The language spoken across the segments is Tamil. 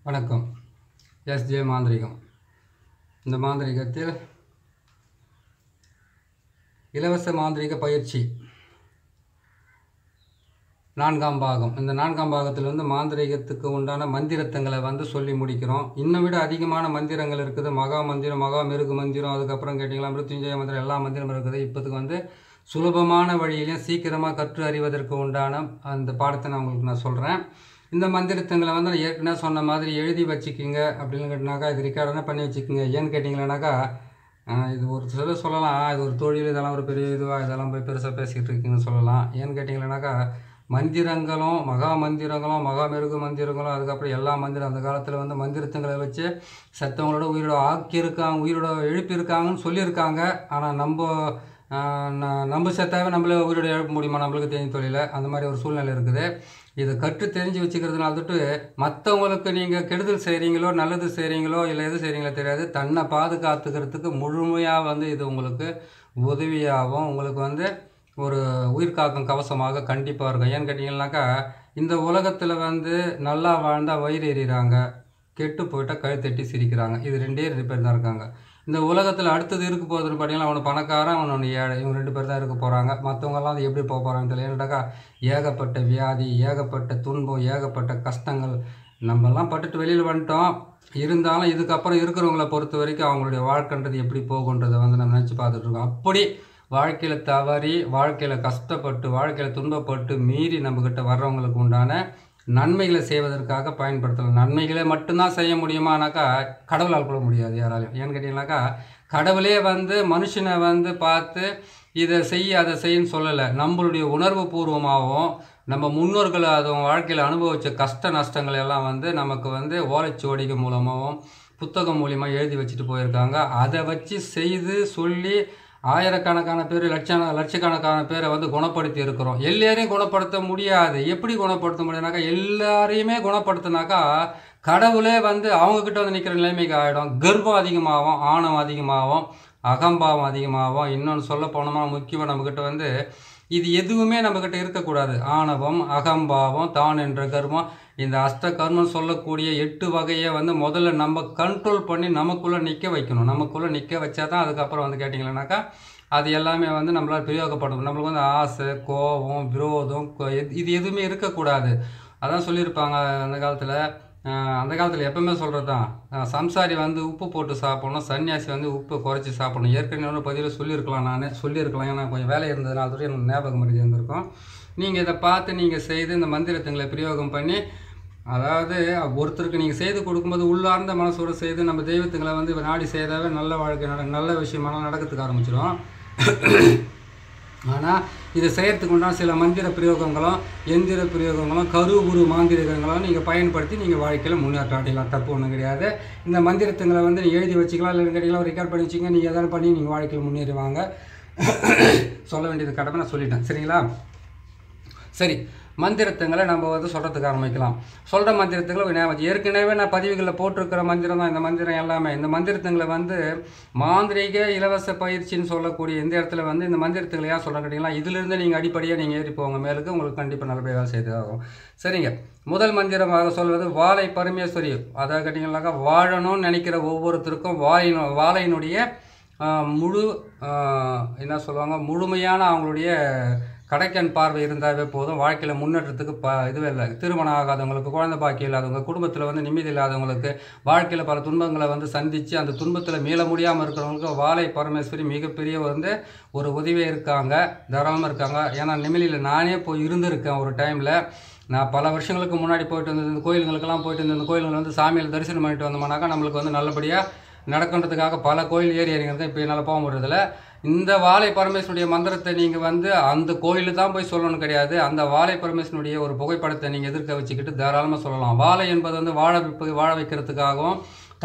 வணக்கம். எஸ்ஜே மாந்திரிகம். இந்த மாந்திரிகத்தில் இலவச மாந்திரிக பயிற்சி 4ஆம் பாகம். இந்த 4ஆம் பாகத்தில் மாந்திரிகத்துக்கு உண்டான மந்திரத்தங்களை சொல்லி முடிக்கிறோம். இன்னும் விட அதிகமான மந்திரங்கள் இருக்குது. மகா மந்திரம், மகா மிருகு மந்திரம், அதுக்கப்புறம் கேட்டிங்களா மிருத்யுஞ்சய மந்திரம், எல்லா மந்திரமும் இருக்குது. இப்போதுக்கு சுலபமான வழியிலையும் சீக்கிரமாக கற்று அறிவதற்கு உண்டான அந்த பாடத்தை நான் உங்களுக்கு சொல்கிறேன். இந்த மந்திரத்தங்களை நான் ஏற்கனவே சொன்ன மாதிரி எழுதி வச்சுக்கிங்க. அப்படின்னு கேட்டினாக்கா இது ரெக்கார்டனா பண்ணி வச்சுக்கோங்க. ஏன்னு கேட்டிங்களேனாக்கா இது ஒரு சில சொல்லலாம், இது ஒரு தொழில், இதெல்லாம் ஒரு பெரிய இதுவாக இதெல்லாம் போய் பெருசாக பேசிக்கிட்டு இருக்கீங்கன்னு சொல்லலாம். ஏன்னு கேட்டிங்களேனாக்கா மந்திரங்களும் மகா மந்திரங்களும் மகா மிருகு மந்திரங்களும் அதுக்கப்புறம் எல்லா மந்திரம் அந்த காலத்தில் மந்திரத்தங்களை வச்சு செத்தவங்களோட உயிரோட ஆக்கியிருக்காங்க, உயிரோட எழுப்பியிருக்காங்கன்னு சொல்லியிருக்காங்க. ஆனால் நம்ம செத்தாவே நம்மளே உயிரோட எழுப்ப முடியுமா? நம்மளுக்கு தெரிஞ்ச தொழில அந்த மாதிரி ஒரு சூழ்நிலை இருக்குது. இதை கற்று தெரிஞ்சு வச்சுக்கிறதுனால தொட்டு மற்றவங்களுக்கு நீங்கள் கெடுதல் செய்கிறீங்களோ நல்லது செய்கிறீங்களோ இல்லை எது செய்கிறீங்களோ தெரியாது, தன்னை பாதுகாத்துக்கிறதுக்கு முழுமையாக இது உங்களுக்கு உதவியாகவும் உங்களுக்கு ஒரு உயிர் காக்கும் கவசமாக கண்டிப்பாக இருக்கும். ஏன்னு கேட்டிங்கன்னாக்கா இந்த உலகத்தில் நல்லா வாழ்ந்தால் வயிறு எறிகிறாங்க, கெட்டு போயிட்டால் கழுத்தட்டி சிரிக்கிறாங்க. இது ரெண்டே பேர் தான் இருக்காங்க இந்த உலகத்தில். அடுத்தது இருக்க போகுதுன்னு பார்த்தீங்கன்னா அவனை பணக்காரன், அவனு ஏழை, இவங்க 2 பேர் தான் இருக்க போகிறாங்க. மற்றவங்கெல்லாம் அது எப்படி போக போகிறாங்கன்னு தெரியல. ஏன்னாக்கா ஏகப்பட்ட வியாதி, ஏகப்பட்ட துன்பம், ஏகப்பட்ட கஷ்டங்கள் நம்மெல்லாம் பட்டுட்டு வெளியில் வந்துட்டோம். இருந்தாலும் இதுக்கப்புறம் இருக்கிறவங்கள பொறுத்த வரைக்கும் அவங்களுடைய வாழ்க்கைன்றது எப்படி போகுன்றதை நம்ம நினச்சி பார்த்துட்ருக்கோம். அப்படி வாழ்க்கையில் தவறி, வாழ்க்கையில் கஷ்டப்பட்டு, வாழ்க்கையில் துன்பப்பட்டு மீறி நம்மக்கிட்ட வர்றவங்களுக்கு உண்டான நன்மைகளை செய்வதற்காக பயன்படுத்தலாம். நன்மைகளை மட்டும்தான் செய்ய முடியுமானாக்கா கடவுளால் கூட முடியாது யாராலையும். ஏன்னு கேட்டிங்கனாக்கா கடவுளே மனுஷனை பார்த்து இதை செய் அதை செய்யன்னு சொல்லலை. நம்மளுடைய உணர்வு பூர்வமாகவும் நம்ம முன்னோர்கள் அதுவும் வாழ்க்கையில் அனுபவித்த கஷ்ட நஷ்டங்கள் எல்லாம் நமக்கு ஓலைச்சுவடிகள் மூலமாகவும் புத்தகம் மூலியமாக எழுதி வச்சுட்டு போயிருக்காங்க. அதை வச்சு செய்து சொல்லி ஆயிரக்கணக்கான பேர், லட்சக்கணக்கான பேரை குணப்படுத்தி இருக்கிறோம். எல்லாரையும் குணப்படுத்த முடியாது. எப்படி குணப்படுத்த முடியும்னாக்கா எல்லாரையுமே குணப்படுத்தினாக்கா கடவுளே அவங்கக்கிட்ட நிற்கிற நிலைமைக்கு ஆகிடும். கர்வம் அதிகமாகும், ஆணவம் அதிகமாகும், அகம்பாவம் அதிகமாகும். இன்னொன்று சொல்ல போனோம்னா முக்கியமாக நம்மக்கிட்ட இது எதுவுமே நம்மக்கிட்ட இருக்கக்கூடாது. ஆணவம், அகம்பாவம், தான் என்ற கர்மம், இந்த அஷ்ட கர்மம் சொல்லக்கூடிய 8 வகையை முதல்ல நம்ம கண்ட்ரோல் பண்ணி நமக்குள்ளே நிற்க வைக்கணும். நமக்குள்ளே நிற்க வச்சா தான் அதுக்கப்புறம் கேட்டிங்களேனாக்கா அது எல்லாமே நம்மளால் பிரயோகப்படும். நம்மளுக்கு ஆசை, கோபம், விரோதம் இது எதுவுமே இருக்கக்கூடாது. அதான் சொல்லியிருப்பாங்க அந்த காலத்தில் எப்பவுமே சொல்கிறது தான், சம்சாரி உப்பு போட்டு சாப்பிடணும், சன்னியாசி உப்பு குறைச்சி சாப்பிடணும். ஏற்கனவே பதிவில் சொல்லியிருக்கலாம். ஏன்னா கொஞ்சம் வேலை இருந்ததுனால கூட எனக்கு ஞாபகம் மருதி இருந்திருக்கும். நீங்கள் இதை பார்த்து நீங்கள் செய்து இந்த மந்திரத்துங்களை பிரயோகம் பண்ணி, அதாவது ஒருத்தருக்கு நீங்கள் செய்து கொடுக்கும்போது உள்ளார்ந்த மனசோடு செய்து நம்ம தெய்வத்துங்களை நாடி செய்தாவே நல்ல வாழ்க்கை நல்ல விஷயமெல்லாம் நடக்கிறதுக்கு ஆரம்பிச்சிடும். ஆனால் இதை செய்கிறதுக்கு உண்டான சில மந்திர பிரயோகங்களும் எந்திர பிரயோகங்களும் கருவுரு மாந்திரிகங்களும் நீங்கள் பயன்படுத்தி நீங்கள் வாழ்க்கையில் முன்னேற்றம் அடையலாம். தப்பு ஒன்றும் கிடையாது. இந்த மந்திரத்துங்களை நீங்கள் எழுதி வச்சுக்கலாம், இல்லை கேட்டிங்களா ரெக்கார்ட் பண்ணி வச்சுங்க. நீங்கள் எதாவது பண்ணி நீங்கள் வாழ்க்கையில் முன்னேறுவாங்க. சொல்ல வேண்டியது கடமை நான் சொல்லிட்டேன். சரிங்களா? சரி, மந்திரத்துங்களை நம்ம சொல்கிறதுக்கு ஆரம்பிக்கலாம். சொல்கிற மந்திரத்துங்களை ஏற்கனவே நான் பதிவுகளில் போட்டிருக்கிற மந்திரம் தான் இந்த மந்திரம் எல்லாமே. இந்த மந்திரத்துங்களை மாந்திரிக இலவச பயிற்சின்னு சொல்லக்கூடிய இந்த இடத்துல இந்த மந்திரத்துங்களை ஏன் சொல்கிறேன் கேட்டிங்களா, இதிலிருந்து நீங்கள் அடிப்படையாக நீங்கள் ஏறி போங்க மேலுக்கு, உங்களுக்கு கண்டிப்பாக நல்லபடியாக வேலை செய்து ஆகும். சரிங்க, முதல் மந்திரமாக சொல்வது வாழை பரமேஸ்வரி. அதாவது கேட்டிங்கன்னாக்கா வாழணும்னு நினைக்கிற ஒவ்வொருத்தருக்கும் வாழையினுடைய என்ன சொல்லுவாங்க, முழுமையான அவங்களுடைய கடைக்கண் பார்வை இருந்தாவே போதும். வாழ்க்கையில் முன்னேற்றத்துக்கு இதுவே இல்லை. திருமணம் ஆகாதவங்களுக்கு, குழந்தை பாக்கியம் இல்லாதவங்க, குடும்பத்தில் நிம்மதி இல்லாதவங்களுக்கு, வாழ்க்கையில் பல துன்பங்களை சந்தித்து அந்த துன்பத்தில் மீள முடியாமல் இருக்கிறவங்களுக்கு வாழை பரமேஸ்வரி மிகப்பெரிய ஒரு உதவியாக இருக்காங்க, தாராளமாக இருக்காங்க. ஏன்னா நெமிலியில் நானே போய் இருந்திருக்கேன் ஒரு டைமில். நான் பல வருஷங்களுக்கு முன்னாடி போயிட்டு வந்தது இந்த கோயிலுங்களுக்கெல்லாம் போயிட்டு இந்த கோயிலுங்கள் சாமியில் தரிசனம் பண்ணிட்டு வந்தோம்னாக்கா நம்மளுக்கு நல்லபடியாக நடக்கின்றதுக்காக பல கோயில் ஏறி இறங்கிறது. இப்போ என்னால் போக முடியறதில்ல. இந்த வாழை பரமேஸ்வருடைய மந்திரத்தை நீங்கள் அந்த கோயிலில் தான் போய் சொல்லணும் கிடையாது. அந்த வாழை பரமேஸ்வருடைய ஒரு புகைப்படத்தை நீங்கள் எதிர்க்க வச்சுக்கிட்டு தாராளமாக சொல்லலாம். வாழை என்பது வாழ வைக்கிறதுக்காகவும்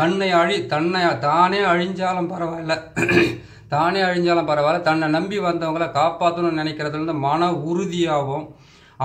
தானே அழிஞ்சாலும் பரவாயில்ல, தானே அழிஞ்சாலும் பரவாயில்ல, தன்னை நம்பி வந்தவங்களை காப்பாற்றணும்னு நினைக்கிறதுல மன உறுதியாகவும்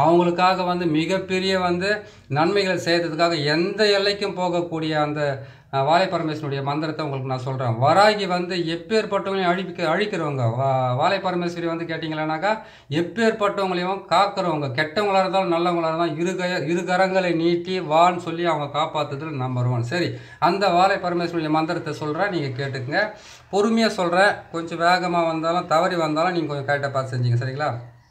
அவங்களுக்காக மிகப்பெரிய நன்மைகளை செய்கிறதுக்காக எந்த எல்லைக்கும் போகக்கூடிய அந்த வாழை பரமேஸ்வரனுடைய மந்திரத்தை உங்களுக்கு நான் சொல்கிறேன். வராகி வந்து எப்பேற்பட்டவங்களையும் அழிக்கிறவங்க. வாழை பரமேஸ்வரி வந்து கேட்டிங்களானாக்கா எப்பேற்பட்டவங்களையும் காக்கிறவங்க. கெட்டவங்களாக இருந்தாலும் நல்லவங்களாக இருந்தாலும் இரு கரங்களை நீட்டி வான்னு சொல்லி அவங்க காப்பாற்றுறதுல நம்பர் 1. சரி, அந்த வாழை பரமேஸ்வரிய மந்திரத்தை சொல்கிறேன், நீங்கள் கேட்டுக்குங்க. பொறுமையாக சொல்கிறேன், கொஞ்சம் வேகமாக வந்தாலும் தவறி வந்தாலும் நீங்கள் கொஞ்சம் கரெக்டாக பார்த்து செஞ்சீங்க, சரிங்களா?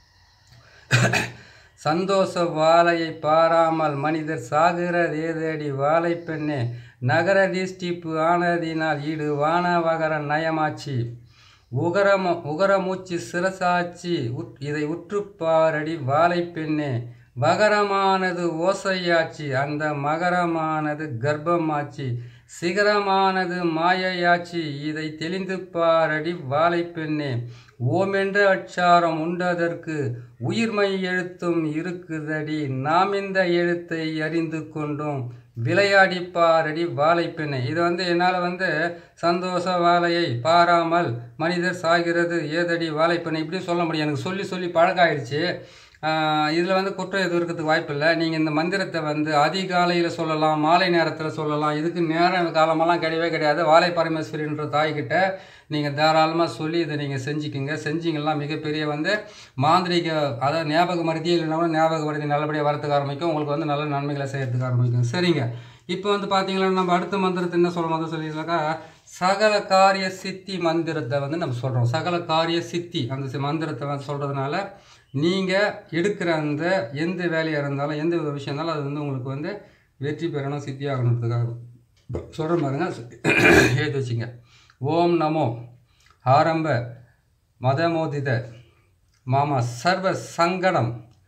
சந்தோஷ வாழையை பாராமல் மனிதர் சாகிறது ஏதேடி வாழை பெண்ணே, நகர தீஷ்டிப்பு ஆனதினால் ஈடு வான வகர நயமாச்சி, உகரமூச்சு சிரசாச்சி இதை உற்றுப்பாரடி வாழை பெண்ணே, வகரமானது ஓசையாச்சி அந்த மகரமானது கர்ப்பமாச்சி, சிகரமானது மாயையாச்சி இதை தெளிந்து பாரடி வாழை பெண்ணே, ஓமென்ற அச்சாரம் உண்டதற்கு உயிர்மை எழுத்தும் இருக்குதடி, நாம் இந்த எழுத்தை அறிந்து கொண்டோம் விளையாடி பாரடி வாழை பெண்ணை. இது வந்து என்னால் சந்தோஷ வாழையை பாராமல் மனிதர் சாகிறது ஏதடி வாழை பெண்ணை இப்படி சொல்ல முடியும். எனக்கு சொல்லி சொல்லி பழக்கம் ஆயிடுச்சு. இதில் குற்றம் எதுவும் இருக்கிறதுக்கு வாய்ப்பில்லை. நீங்கள் இந்த மந்திரத்தை அதிகாலையில் சொல்லலாம், மாலை நேரத்தில் சொல்லலாம். இதுக்கு நேரம் காலமெல்லாம் கிடையவே கிடையாது. வாழை பரமேஸ்வரின்ற தாய்கிட்ட நீங்கள் தாராளமாக சொல்லி இதை நீங்கள் செஞ்சுக்கிங்க. செஞ்சிங்கன்னா மிகப்பெரிய மாந்திரிக, அதாவது ஞாபக மருதி இல்லைன்னா ஞாபக மருதி நல்லபடியாக வரத்துக்கு ஆரம்பிக்கும். உங்களுக்கு நல்ல நன்மைகளை செய்யறதுக்கு ஆரம்பிக்கும். சரிங்க, இப்போ பார்த்தீங்கன்னா நம்ம அடுத்த மந்திரத்தை என்ன சொல்கிறோம் சொல்லிங்கனாக்கா சகல காரிய சித்தி மந்திரத்தை நம்ம சொல்கிறோம். சகல காரிய சித்தி அந்த மந்திரத்தை சொல்கிறதுனால நீங்கள் எடுக்கிற அந்த எந்த வேலையாக இருந்தாலும் எந்த ஒரு விஷயம் இருந்தாலும் அது உங்களுக்கு வெற்றி பெறணும், சித்தி ஆகணுன்றதுக்காக சொல்கிற பாருங்க. எழுதி வச்சுங்க. ஓம் நமோ ஆரம்ப மதமோதித மாமா சர்வ சங்கடம்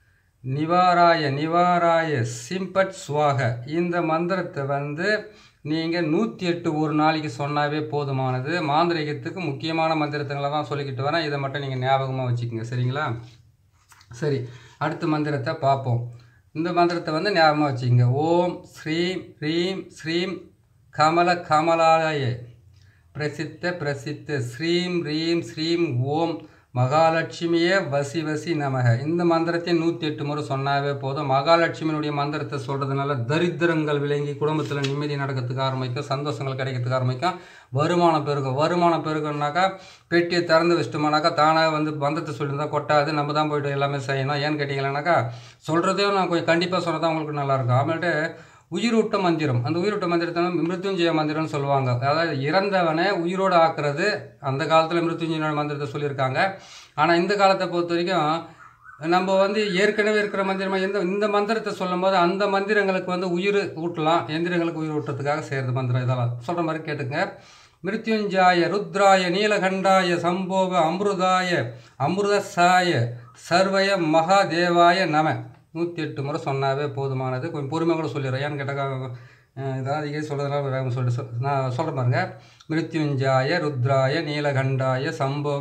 நிவாராய சிம்பட் சுவாக. இந்த மந்திரத்தை நீங்கள் 108 ஒரு நாளைக்கு சொன்னாவே போதுமானது. மாந்திரிகத்துக்கு முக்கியமான மந்திரத்துங்களை தான் சொல்லிக்கிட்டு வரேன். இதை மட்டும் நீங்கள் ஞாபகமாக வச்சுக்கோங்க, சரிங்களா? சரி, அடுத்த மந்திரத்தை பார்ப்போம். இந்த மந்திரத்தை ஞாபகமாக வச்சுக்கோங்க. ஓம் ஸ்ரீம் ஹ்ரீம் ஸ்ரீம் கமலாய பிரசித்த ஸ்ரீம் ஹ்ரீம் ஸ்ரீம் ஓம் மகாலட்சுமியே வசி வசி நமக. இந்த மந்திரத்தை 108 முறை சொன்னாவே போதும். மகாலட்சுமியினுடைய மந்திரத்தை சொல்கிறதுனால தரித்திரங்கள் விளங்கி குடும்பத்தில் நிம்மதி நடக்கிறதுக்கு ஆரம்பிக்கும், சந்தோஷங்கள் கிடைக்கிறதுக்கு ஆரம்பிக்கும், வருமானம் பெருகும். வருமானம் பெருகும்னாக்கா பெட்டியை திறந்து வச்சிட்டோம்னாக்கா தானாக மந்திரத்தை சொல்லியிருந்தால் கொட்டாது. நம்ம தான் போய்ட்டு எல்லாமே செய்யணும். ஏன்னு கேட்டிங்கன்னாக்கா சொல்கிறதையும் நான் கொஞ்சம் கண்டிப்பாக சொன்னதான் உங்களுக்கு நல்லாயிருக்கும். ஆಮೇಲೆ உயிரூட்ட மந்திரம், அந்த உயிரூட்ட மந்திரத்தை மிருத்யுஞ்சய மந்திரம்னு சொல்லுவாங்க. அதாவது இறந்தவனை உயிரோடு ஆக்குறது. அந்த காலத்தில் மிருத்யுஞ்சய மந்திரத்தை சொல்லியிருக்காங்க. ஆனால் இந்த காலத்தை பொறுத்த வரைக்கும் நம்ம ஏற்கனவே இருக்கிற மந்திரமாக இந்த மந்திரத்தை சொல்லும் போது அந்த மந்திரங்களுக்கு உயிர் ஊட்டலாம், எந்திரங்களுக்கு உயிர் ஊட்டுறதுக்காக செய்கிறது மந்திரம். இதெல்லாம் சொல்கிற மாதிரி கேட்டுங்க. மிருத்யுஞ்சாய ருத்ராய நீலகண்டாய சம்போக அமிர்தசாய சர்வய மகாதேவாய நம. 108 முறை சொன்னாவே போதுமானது. கொஞ்சம் பொறுமையாக கூட சொல்லிடுறேன். ஏன்னு கேட்டால் இதாக சொல்கிறதுனால வேகம் சொல்லிட்டு நான் சொல்கிறேன் பாருங்க. மிருத்யுஞ்சாய ருத்ராய நீலகண்டாய சம்போவ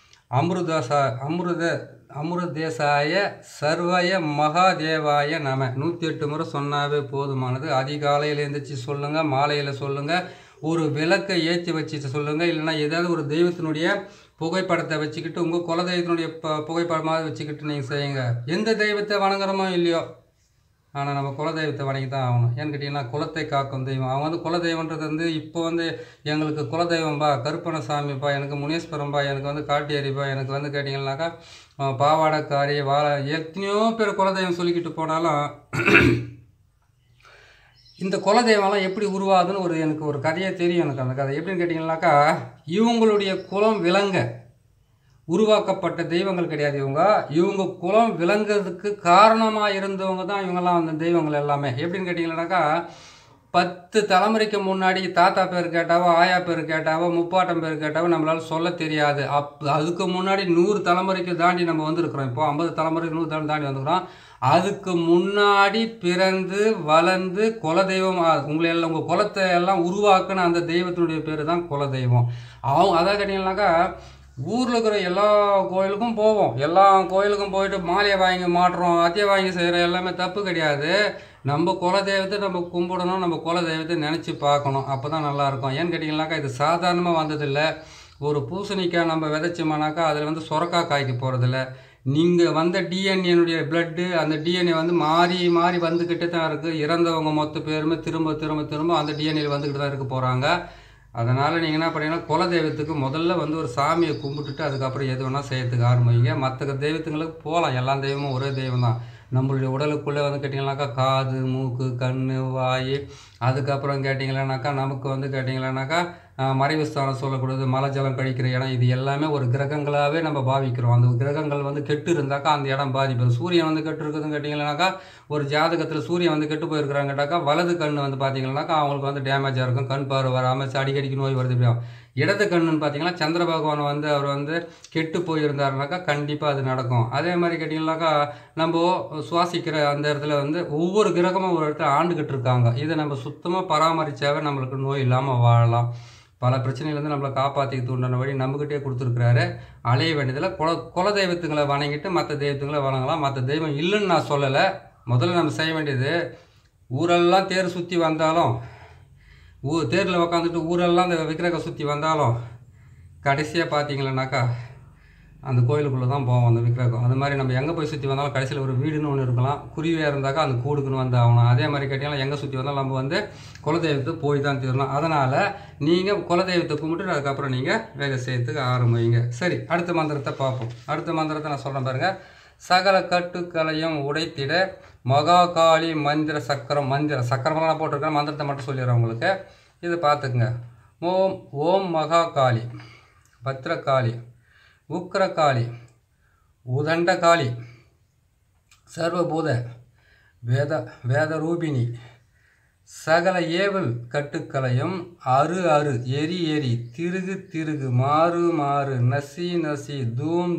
அமிர்தேசாய சர்வய மகாதேவாய நம. 108 முறை சொன்னாவே போதுமானது. அதிகாலையில் எழுந்திரிச்சு சொல்லுங்கள், மாலையில் சொல்லுங்கள், ஒரு விளக்கை ஏற்றி வச்சுட்டு சொல்லுங்கள். இல்லைன்னா ஏதாவது ஒரு தெய்வத்தினுடைய புகைப்படத்தை வச்சுக்கிட்டு உங்கள் குலதெய்வத்தினுடைய புகைப்படமாக வச்சுக்கிட்டு நீங்கள் செய்யுங்க. எந்த தெய்வத்தை வணங்குறோமோ இல்லையோ, ஆனால் நம்ம குலதெய்வத்தை வணங்கி தான் ஆகணும். ஏன்னு கேட்டிங்கன்னா குலத்தை காக்கும் தெய்வம். அவங்க குலதெய்வன்றது இப்போ எங்களுக்கு குலதெய்வம்பா கருப்பணசாமிப்பா, எனக்கு முனீஸ்வரம்பா, எனக்கு காட்டேரிப்பா, எனக்கு கேட்டிங்கன்னாக்கா பாவாடக்காரி எத்தனையோ பேர் குலதெய்வம் சொல்லிக்கிட்டு போனாலும் இந்த குலதெய்வம்லாம் எப்படி உருவாகுதுன்னு எனக்கு ஒரு கதையே தெரியும். எனக்கு அந்த கதை எப்படின்னு கேட்டிங்கன்னாக்கா இவங்களுடைய குலம் விளங்க உருவாக்கப்பட்ட தெய்வங்கள் கிடையாது. இவங்க குலம் விளங்குறதுக்கு காரணமாக இருந்தவங்க தான் இவங்கெல்லாம் அந்த தெய்வங்கள் எல்லாமே. எப்படின்னு கேட்டிங்கன்னாக்கா 10 தலைமுறைக்கு முன்னாடி தாத்தா பேர் கேட்டாவோ, ஆயா பேர் கேட்டாவோ, முப்பாட்டம் பேர் கேட்டாவோ நம்மளால சொல்ல தெரியாது. அதுக்கு முன்னாடி 100 தலைமுறைக்கு தாண்டி நம்ம வந்துருக்குறோம். இப்போ 50 தலைமுறைக்கு 100 தலைமுறை தாண்டி வந்துருக்குறோம். அதுக்கு முன்னாடி பிறந்து வளர்ந்து குலதெய்வம் உங்கள் குலத்தை எல்லாம் உருவாக்குன அந்த தெய்வத்தினுடைய பேர் தான் குலதெய்வம். அதான் கேட்டிங்கன்னாக்கா ஊரில் இருக்கிற எல்லா கோயிலுக்கும் போவோம். எல்லா கோயிலுக்கும் போயிட்டு மாலையை வாங்கி மாட்டுறோம், அத்தையை வாங்கி செய்கிற எல்லாமே தப்பு கிடையாது. நம்ம குலதெய்வத்தை நம்ம கும்பிடணும், நம்ம குலதெய்வத்தை நினச்சி பார்க்கணும். அப்போ தான் நல்லாயிருக்கும். ஏன்னு கேட்டிங்கன்னாக்கா இது சாதாரணமாக வந்ததில்லை. ஒரு பூசணிக்காய் நம்ம விதைச்சோம்னாக்கா அதில் சுரக்காய் காய்க்க போகிறதில்ல. நீங்கள் வந்த டிஎன்ஏனுடைய பிளட்டு அந்த டிஎன்ஏ வந்து மாறி மாறி வந்துக்கிட்டு தான் இருக்குது. இறந்தவங்க மொத்த பேருமே திரும்ப திரும்ப திரும்ப அந்த டிஎன்ஏ வந்துக்கிட்டு தான் இருக்க போகிறாங்க. அதனால் நீங்கள் என்ன பண்ணீங்கன்னா குலதெய்வத்துக்கு முதல்ல வந்து ஒரு சாமியை கும்பிட்டுட்டு அதுக்கப்புறம் எது வேணால் செய்யறதுக்கு ஆரம்பிங்க. மற்ற தெய்வத்துங்களுக்கு போகலாம், எல்லா தெய்வமும் ஒரே தெய்வம் தான். நம்மளுடைய உடலுக்குள்ளே வந்து கேட்டிங்கனாக்கா காது, மூக்கு, கண், வாய், அதுக்கப்புறம் கேட்டிங்களானாக்கா நமக்கு வந்து கேட்டிங்களானாக்கா மறைவு ஸ்தானம் சொல்லக்கூடாது, மலை ஜலம் கழிக்கிற இடம், இது எல்லாமே ஒரு கிரகங்களாகவே நம்ம பாவிக்கிறோம். அந்த கிரகங்கள் வந்து கெட்டு இருந்தாக்கா அந்த இடம் பாதிப்பது. சூரியன் வந்து கெட்டு இருக்குதுன்னு கேட்டிங்கன்னாக்கா ஒரு ஜாதகத்தில் சூரியன் வந்து கெட்டு போயிருக்கிறாங்க கேட்டாக்கா வலது கண் வந்து பார்த்தீங்கன்னாக்கா அவங்களுக்கு வந்து டேமேஜாக இருக்கும், கண் பார்வை வராமல் அடிக்கடிக்கு நோய் வருது. இப்படியும் இடது கண்ணுன்னு பார்த்தீங்கன்னா சந்திர பகவான் வந்து அவர் வந்து கெட்டு போயிருந்தாருனாக்கா கண்டிப்பாக அது நடக்கும். அதே மாதிரி கேட்டிங்கனாக்கா நம்ம சுவாசிக்கிற அந்த இடத்துல வந்து ஒவ்வொரு கிரகமும் ஒரு இடத்துல ஆண்டுகிட்டு இருக்காங்க. இதை நம்ம சுத்தமாக பராமரித்தாவே நம்மளுக்கு நோய் இல்லாமல் வாழலாம். பல பிரச்சனையிலேருந்து நம்மளை காப்பாற்றிக்கிட்டு உண்டான வழி நம்மக்கிட்டே கொடுத்துருக்குறாரு. அலைய வேண்டியதில் குலதெய்வத்துங்களை வணங்கிட்டு மற்ற தெய்வத்துங்களை வணங்கலாம். மற்ற தெய்வம் இல்லைன்னு நான் சொல்லலை. முதல்ல நம்ம செய்ய வேண்டியது ஊரெல்லாம் தேர் சுற்றி வந்தாலும் தேரில் உக்காந்துட்டு ஊரெல்லாம் அந்த விக்கிரகம் சுற்றி வந்தாலும் கடைசியாக பார்த்தீங்களன்னாக்கா அந்த கோயிலுக்குள்ளே தான் போவோம் அந்த விக்கிரகம். அது மாதிரி நம்ம எங்கே போய் சுற்றி வந்தாலும் கடைசியில் ஒரு வீடுன்னு ஒன்று இருக்கலாம், குருவியாக இருந்தாக்கா அந்த கூடுக்குன்னு வந்து ஆகணும். அதே மாதிரி கேட்டிங்கன்னா எங்கே சுற்றி வந்தாலும் நம்ம வந்து குலதெய்வத்துக்கு போய் தான் தீரணும். அதனால் நீங்கள் குலதெய்வத்தை கும்பிட்டு அதுக்கப்புறம் நீங்கள் வேலை செய்யறதுக்கு ஆரம்பிங்க. சரி, அடுத்த மந்திரத்தை பார்ப்போம். அடுத்த மந்திரத்தை நான் சொல்கிறேன் பாருங்கள். சகல கட்டுக்களையும் உடைத்திட மகாகாளி மந்திர சக்கரம். சக்கரமெல்லாம் போட்டிருக்கேன், மந்திரத்தை மட்டும் சொல்லிடுறேன் உங்களுக்கு. இது பார்த்துக்குங்க. ஓம் மகாகாளி, பத்ரகாளி, உக்ரகாளி, உதண்டகாளி, சர்வபூத வேதரூபிணி, சகல ஏவல் கட்டுக்களையும் அரு எரி திருகு மாறு நசி தூம்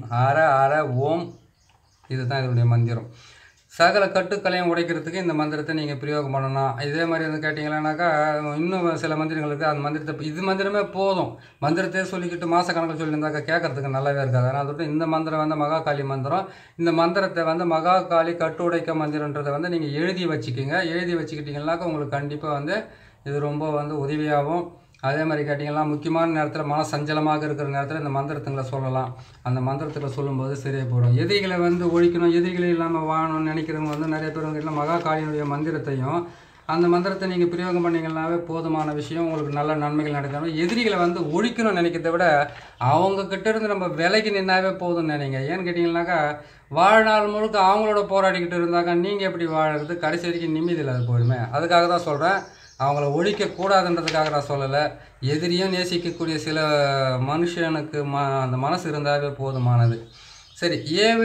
அர ஓம். இதுதான் இதனுடைய மந்திரம். சகல கட்டுக்களையும் உடைக்கிறதுக்கு இந்த மந்திரத்தை நீங்கள் பிரயோகம் பண்ணணும். இதே மாதிரி வந்து கேட்டிங்கன்னாக்கா இன்னும் சில மந்திரங்கள் இருக்குது. அந்த மந்திரத்தை இது மந்திரமே போதும். மந்திரத்தையே சொல்லிக்கிட்டு மாதக்கணக்கில் சொல்லியிருந்தாக்கா கேட்கறதுக்கு நல்லாவே இருக்காது. அதனால் சொல்லிட்டு இந்த மந்திரம் வந்து மகாகாளி மந்திரம். இந்த மந்திரத்தை வந்து மகாகாளி கட்டுடைக்க மந்திரன்றதை வந்து நீங்கள் எழுதி வச்சுக்கிங்க. எழுதி வச்சுக்கிட்டிங்கன்னாக்கா உங்களுக்கு கண்டிப்பாக வந்து இது ரொம்ப வந்து உதவியாகும். அதே மாதிரி கேட்டிங்கன்னா முக்கியமான நேரத்தில் மன சஞ்சலமாக இருக்கிற நேரத்தில் இந்த மந்திரத்துங்களை சொல்லலாம். அந்த மந்திரத்தில் சொல்லும்போது சரியாக போயிடும். எதிரிகளை வந்து ஒழிக்கணும், எதிரிகளை இல்லாமல் வாழணும்னு நினைக்கிறவங்க வந்து நிறைய பேர் வந்து மகாகாளியினுடைய மந்திரத்தையும் அந்த மந்திரத்தை நீங்கள் பிரயோகம் பண்ணிங்கன்னாவே போதுமான விஷயம், உங்களுக்கு நல்ல நன்மைகள் நடக்கணும். எதிரிகளை வந்து ஒழிக்கணும்னு நினைக்கிறத விட அவங்கக்கிட்ட இருந்து நம்ம விலைக்கு நின்னாவே போதும்னு நினைங்க. ஏன்னு கேட்டிங்கன்னாக்கா வாழ்நாள் முழுக்க அவங்களோட போராடிக்கிட்டு இருந்தாக்கா நீங்கள் எப்படி வாழறது? கடைசி வரைக்கும் நிம்மதி இல்லாத போயிடுமே. அதுக்காக தான் சொல்கிறேன், அவங்கள ஒழிக்கக்கூடாதுன்றதுக்காக நான் சொல்லலை. எதிரியும் நேசிக்கக்கூடிய சில மனுஷனுக்கு அந்த மனசு இருந்தாவே போதுமானது. சரி,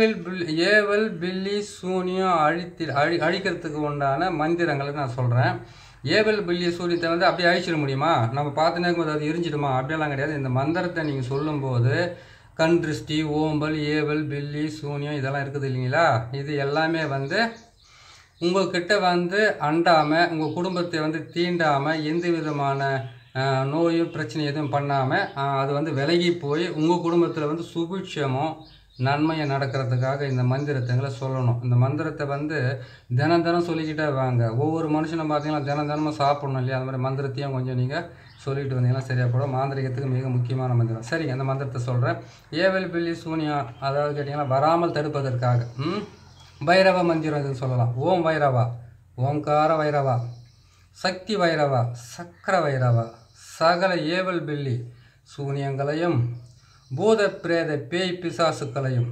ஏவல் பில்லி சூனியம் அழிக்கிறதுக்கு உண்டான மந்திரங்களை நான் சொல்கிறேன். ஏவல் பில்லி சூனியத்தை வந்து அப்படியே அழிச்சிட முடியுமா? நம்ம பார்த்துனே இருக்கும்போது அது எரிஞ்சிடுமா? அப்படியெல்லாம் கிடையாது. இந்த மந்திரத்தை நீங்கள் சொல்லும்போது கண் திருஷ்டி, ஓம்பல், ஏவல், பில்லி, சூனியம் இதெல்லாம் இருக்குது இல்லைங்களா? இது எல்லாமே வந்து உங்கள்கிட்ட வந்து அண்டாமல், உங்கள் குடும்பத்தை வந்து தீண்டாமல், எந்த விதமான நோயும் பிரச்சனை எதுவும் பண்ணாமல் அது வந்து விலகி போய் உங்கள் குடும்பத்தில் வந்து சுபிட்சமும் நன்மையை நடக்கிறதுக்காக இந்த மந்திரத்தைங்களை சொல்லணும். இந்த மந்திரத்தை வந்து தினம் சொல்லிக்கிட்டே வாங்க. ஒவ்வொரு மனுஷனும் பார்த்தீங்கன்னா தினமும் சாப்பிடணும் இல்லையா? அந்த மாதிரி மந்திரத்தையும் கொஞ்சம் நீங்கள் சொல்லிட்டு வந்தீங்கன்னா சரியாக போடும். மாந்திரிகத்துக்கு மிக முக்கியமான மந்திரம். சரிங்க, அந்த மந்திரத்தை சொல்கிறேன். ஏவல் பில்லி சூனியம் அதாவது கேட்டிங்கன்னா வராமல் தடுப்பதற்காக பைரவ மந்திரம் இதுன்னு சொல்லலாம். ஓம் வைரவா, ஓம்கார வைரவா, சக்தி வைரவா, சக்கர வைரவா, சகல ஏவல் பில்லி சூனியங்களையும் பூத பிரேத பேய் பிசாசுக்களையும்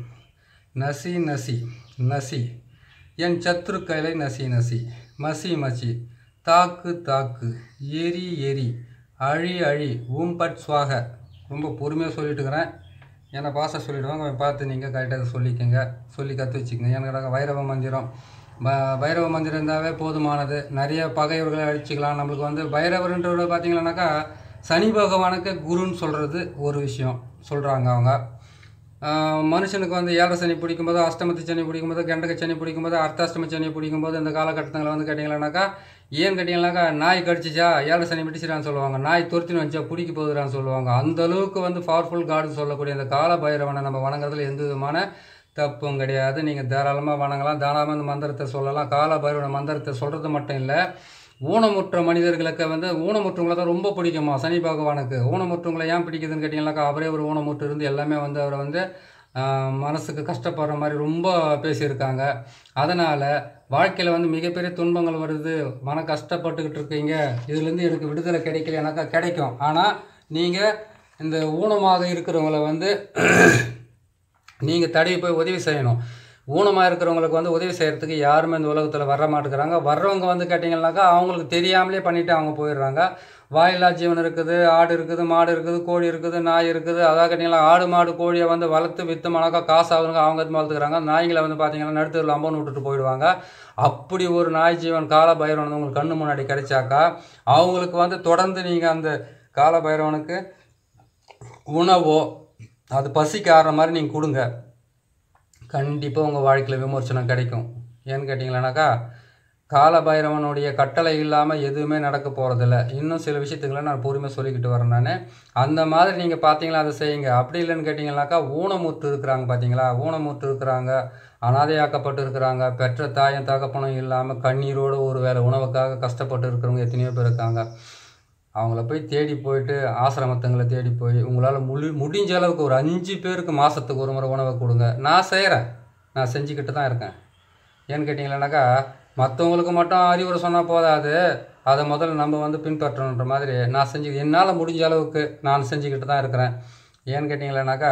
நசி என் சத்துருக்களை நசி மசி தாக்கு எரி அழி ஊம்பட் சுவாக. ரொம்ப பொறுமையாக சொல்லிட்டுக்கிறேன், ஏன்னா பாச சொல்லிவிடுவாங்க, கொஞ்சம் பார்த்து நீங்கள் கரெக்டாக சொல்லிக்கோங்க, சொல்லி கற்று வச்சுக்கோங்க. எனக்கு வைரவ மந்திரம் பைரவ மந்திரம் இருந்தாவே போதுமானது. நிறைய பகைவர்களை அழிச்சிக்கலாம். நம்மளுக்கு வந்து பைரவர்ன்றவரை பார்த்தீங்கன்னாக்கா சனி பகவானுக்கு குருன்னு சொல்கிறது ஒரு விஷயம் சொல்கிறாங்க அவங்க. மனுஷனுக்கு வந்து 7 சனி பிடிக்கும்போது, அஷ்டமத்து சனி பிடிக்கும்போது, கண்டக சனி பிடிக்கும்போது, அர்த்தாஷ்டம சனி பிடிக்கும்போது இந்த காலகட்டத்தில் வந்து கேட்டிங்கன்னாக்கா ஏன் கேட்டிங்கன்னாக்கா நாய் கடிச்சிச்சா 7 சனி பிடிச்சிடான்னு சொல்லுவாங்க, நாய் துரத்தின்னு வச்சா பிடிக்க போகுதுறான்னு சொல்லுவாங்க. அந்தளவுக்கு வந்து பவர்ஃபுல் காடுன்னு சொல்லக்கூடிய இந்த கால பைரவனை நம்ம வணங்குறதுல எந்த விதமான தப்பும் கிடையாது. நீங்கள் தாராளமாக வணங்கலாம், தாராளமாக இந்த மந்திரத்தை சொல்லலாம். கால பைரவனை மந்திரத்தை சொல்கிறது மட்டும் இல்லை, ஊனமுற்ற மனிதர்களுக்கு வந்து ஊனமுற்றவங்களை தான் ரொம்ப பிடிக்குமா சனி பகவானுக்கு. ஊனமுற்றவங்களை ஏன் பிடிக்குதுன்னு கேட்டிங்கன்னாக்கா அவரே ஒரு ஊனமுற்று இருந்து எல்லாமே வந்து அவரை வந்து மனசுக்கு கஷ்டப்படுற மாதிரி ரொம்ப பேசியிருக்காங்க. அதனால் வாழ்க்கையில் வந்து மிகப்பெரிய துன்பங்கள் வருது, மன கஷ்டப்பட்டுக்கிட்டு இருக்கீங்க, இதுலேருந்து எனக்கு விடுதலை கிடைக்கலைனாக்கா கிடைக்கும். ஆனால் நீங்கள் இந்த ஊனமாக இருக்கிறவங்கள வந்து நீங்கள் தடவி போய் உதவி செய்யணும். ஊனமாக இருக்கிறவங்களுக்கு வந்து உதவி செய்கிறதுக்கு யாருமே இந்த உலகத்தில் வர மாட்டேங்கிறாங்க. வர்றவங்க வந்து கேட்டிங்கன்னாக்கா அவங்களுக்கு தெரியாமலே பண்ணிவிட்டு அவங்க போயிடுறாங்க. வாயில்லா ஜீவன் இருக்குது, ஆடு இருக்குது, மாடு இருக்குது, கோழி இருக்குது, நாய் இருக்குது. அதாவது கேட்டிங்கன்னா ஆடு மாடு கோழியை வந்து வளர்த்து விற்றோம்னாக்கா காசு ஆகுதுங்க, அவங்க வளர்த்துக்கிறாங்க. நாய்களை வந்து பார்த்திங்கன்னா நடுத்தூரில் அம்பன்னு விட்டுட்டு போயிடுவாங்க. அப்படி ஒரு நாய் ஜீவன் கால பைரவன் வந்து உங்களுக்கு கண்ணு முன்னாடி கிடைச்சாக்கா அவங்களுக்கு வந்து தொடர்ந்து நீங்கள் அந்த கால பைரவனுக்கு உணவோ அது பசிக்கு ஆடுற மாதிரி நீங்கள் கொடுங்க. கண்டிப்பாக உங்கள் வாழ்க்கையில் விமோசனம் கிடைக்கும். ஏன்னு கேட்டிங்களானாக்கா கால பைரவனுடைய கட்டளை இல்லாமல் எதுவுமே நடக்க போகிறதில்ல. இன்னும் சில விஷயத்துக்களை நான் பொறுமையாக சொல்லிக்கிட்டு வரேன். நான் அந்த மாதிரி நீங்கள் பார்த்தீங்களா அதை செய்யுங்க. அப்படி இல்லைன்னு கேட்டிங்கனாக்கா ஊனமுற்று இருக்கிறாங்க பார்த்தீங்களா, ஊனமுற்று இருக்கிறாங்க, அனாதையாக்கப்பட்டு இருக்கிறாங்க, பெற்ற தாயும் தகப்பனும் இல்லாமல் கண்ணீரோடு ஒரு வேளை உணவுக்காக கஷ்டப்பட்டு இருக்கிறவங்க எத்தனையோ பேர் இருக்காங்க. அவங்கள போய் தேடி போயிட்டு ஆசிரமத்துங்களை தேடி போய் உங்களால் முடிஞ்ச அளவுக்கு ஒரு 5 பேருக்கு மாதத்துக்கு ஒரு முறை உணவை கொடுங்க. நான் செய்கிறேன், நான் செஞ்சுக்கிட்டு தான் இருக்கேன். ஏன்னு கேட்டிங்களானாக்கா மற்றவங்களுக்கு மட்டும் அறிவுரை சொன்னால் போதாது, அதை முதல்ல நம்ம வந்து பின்பற்றணுன்ற மாதிரி நான் என்னால் முடிஞ்ச அளவுக்கு நான் செஞ்சுக்கிட்டு தான் இருக்கிறேன். ஏன்னு கேட்டிங்களானாக்கா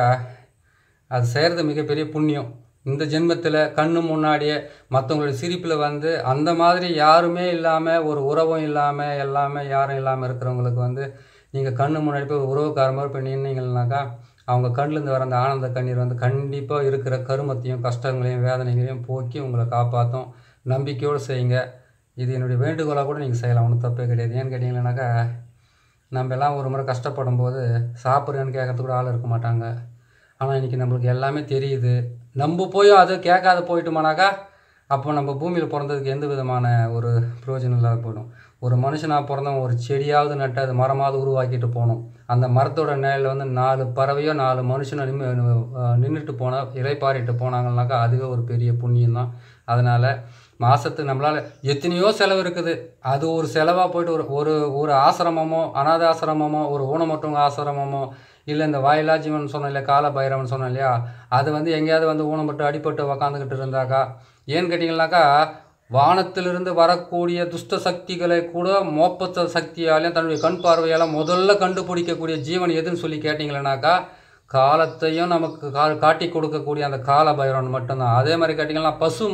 அது செய்கிறது மிகப்பெரிய புண்ணியம். இந்த ஜென்மத்தில் கண்ணு முன்னாடியே மற்றவங்களுடைய சிரிப்பில் வந்து அந்த மாதிரி யாருமே இல்லாமல் ஒரு உறவும் இல்லாமல் எல்லாமே யாரும் இல்லாமல் இருக்கிறவங்களுக்கு வந்து நீங்கள் கண்ணு முன்னாடி போய் ஒரு உறவுக்கார மாதிரி போய் நின்னீங்கன்னாக்கா அவங்க கண்ணிலேருந்து வர அந்த ஆனந்த கண்ணீர் வந்து கண்டிப்பாக இருக்கிற கருமத்தையும் கஷ்டங்களையும் வேதனைகளையும் போக்கி உங்களை காப்பாற்றும். நம்பிக்கையோடு செய்யுங்க. இது என்னுடைய வேண்டுகோளாக கூட நீங்கள் செய்யலாம், ஒன்றும் தப்பே கிடையாது. ஏன்னு கேட்டிங்கன்னாக்கா நம்ம எல்லாம் ஒரு முறை கஷ்டப்படும் போது சாப்பிட்றேன்னு கேட்கறதுக்கு கூட ஆள் இருக்க மாட்டாங்க. ஆனால் இன்றைக்கி நம்மளுக்கு எல்லாமே தெரியுது. நம்ம போய் அது கேட்காத போயிட்டோமானாக்கா அப்போ நம்ம பூமியில் பிறந்ததுக்கு எந்த விதமான ஒரு பிரயோஜனம் இல்லாத போயிடும். ஒரு மனுஷனாக பிறந்தவன் ஒரு செடியாவது நட்டு அது மரமாவது உருவாக்கிட்டு போகணும். அந்த மரத்தோட நிலையில் வந்து 4 பறவையோ 4 மனுஷனை நின்றுட்டு போனால் இலைப்பாரிட்டு போனாங்கன்னாக்கா அதுவே ஒரு பெரிய புண்ணியம் தான். அதனால் மாதத்துக்கு நம்மளால் எத்தனையோ செலவு இருக்குது. அது ஒரு செலவாக போய்ட்டு ஒரு ஒரு ஆசிரமமோ அனாதை ஆசிரமமோ ஒரு ஊனமுற்றவங்க ஆசிரமமோ இல்லை இந்த வாயிலா ஜீவன் சொன்னோம் இல்லையா, கால பைரவன் சொன்னோம் இல்லையா, அது வந்து எங்கேயாவது வந்து ஊனப்பட்டு அடிப்பட்டு உக்காந்துக்கிட்டு இருந்தாக்கா ஏன்னு கேட்டிங்கனாக்கா வானத்திலிருந்து வரக்கூடிய துஷ்ட சக்திகளை கூட மோப்பத்த சக்தியாலையும் தன்னுடைய கண் பார்வையால் முதல்ல கண்டுபிடிக்கக்கூடிய ஜீவன் எதுன்னு சொல்லி கேட்டிங்களேனாக்கா காலத்தையும் நமக்கு காட்டி கொடுக்கக்கூடிய அந்த கால பைரவன் மட்டும்தான். அதே மாதிரி கேட்டிங்கன்னா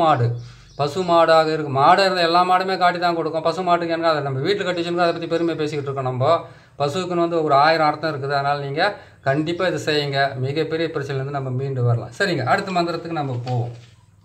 பசு மாடாக இருக்குது. மாடு இருந்தால் எல்லா மாடுமே காட்டி தான் கொடுக்கும். பசு மாட்டுக்கு என்ன அதை நம்ம வீட்டில் கட்டி வச்சுருக்கோம், அதை பற்றி பெருமை பேசிக்கிட்டு இருக்கோம். நம்ம பசுக்குன்னு வந்து ஒரு 1000 அர்த்தம் இருக்குது. அதனால் நீங்கள் கண்டிப்பாக இதை செய்யுங்க. மிகப்பெரிய பிரச்சனைலேருந்து நம்ம மீண்டு வரலாம். சரிங்க, அடுத்த மந்திரத்துக்கு நம்ம போவோம்.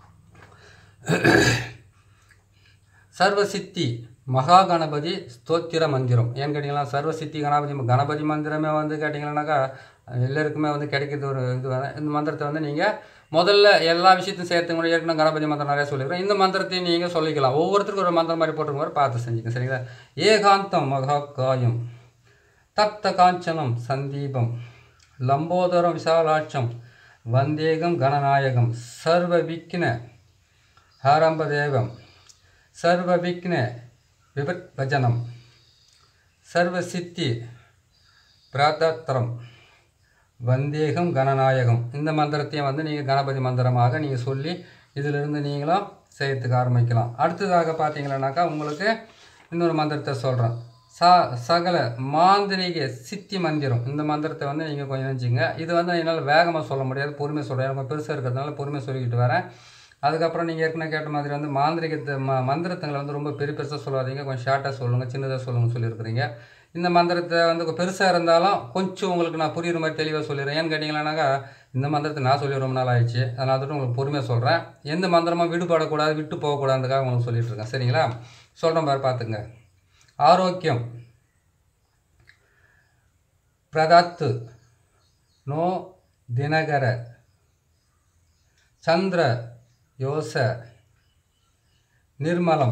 சர்வசித்தி மகா கணபதி ஸ்தோத்திர மந்திரம். ஏன்னு கேட்டிங்கன்னா சர்வசித்தி கணபதி மந்திரமே வந்து கேட்டிங்கன்னாக்கா எல்லாருக்குமே வந்து கிடைக்கிறது ஒரு இது. இந்த மந்திரத்தை வந்து நீங்கள் முதல்ல எல்லா விஷயத்தையும் சேர்த்துக்கு முன்னாடி ஏற்கனவே கணபதி மந்திரம் நிறையா சொல்லிக்கிறேன். இந்த மந்திரத்தையும் நீங்கள் சொல்லிக்கலாம். ஒவ்வொருத்தருக்கும் ஒரு மந்திரம் மாதிரி போட்டுருக்க மாதிரி பார்த்து செஞ்சுக்கங்க. சரிங்களா? ஏகாந்தம் மகா காயம் தப்த காஞ்சனம் சந்தீபம் லம்போதரம் விசாலாட்சம் வந்தேகம் கணநாயகம் சர்வ விக்ன ஆரம்பதேவம் சர்வ விக்ன விபத்வஜனம் சர்வ சித்தி பிராதாத்திரம் வந்தேகம் கணநாயகம். இந்த மந்திரத்தையும் வந்து நீங்கள் கணபதி மந்திரமாக நீங்கள் சொல்லி இதிலிருந்து நீங்களும் செய்யறதுக்கு ஆரம்பிக்கலாம். அடுத்ததாக பார்த்தீங்கன்னாக்கா உங்களுக்கு இன்னொரு மந்திரத்தை சொல்கிறேன். சகல மாந்திரிக சித்தி மந்திரம். இந்த மந்திரத்தை வந்து நீங்கள் கொஞ்சம் நினச்சிங்க. இது வந்து என்னால் வேகமாக சொல்ல முடியாது, பொறுமையாக சொல்கிறேன். எனக்கு பெருசாக இருக்கிறதுனால பொறுமையாக சொல்லிக்கிட்டு வரேன். அதுக்கப்புறம் நீங்கள் ஏற்கனவே கேட்ட மாதிரி வந்து மாந்திரிகத்தை மந்திரத்துங்களை வந்து ரொம்ப பெருசாக சொல்லாதீங்க, கொஞ்சம் ஷார்ட்டாக சொல்லுங்கள், சின்னதாக சொல்லுங்கன்னு சொல்லியிருக்கிறீங்க. இந்த மந்திரத்தை வந்து பெருசாக இருந்தாலும் கொஞ்சம் உங்களுக்கு நான் புரியுற மாதிரி தெளிவாக சொல்லிடுறேன். ஏன்னு கேட்டிங்கன்னாக்கா இந்த மந்திரத்தை நான் சொல்லி ரொம்ப நாள் ஆயிடுச்சு. அதனால தான் உங்களுக்கு பொறுமையாக சொல்கிறேன். எந்த மந்திரமாக விடுபடக்கூடாது, விட்டு போகக்கூடாதுக்காக உங்களுக்கு சொல்லிட்டு இருக்கேன். சரிங்களா? சொல்கிறேன் பாரு, பார்த்துங்க. ஆரோக்கியம் பிரதத்து நோ தினகர சந்திர யோச நிர்மலம்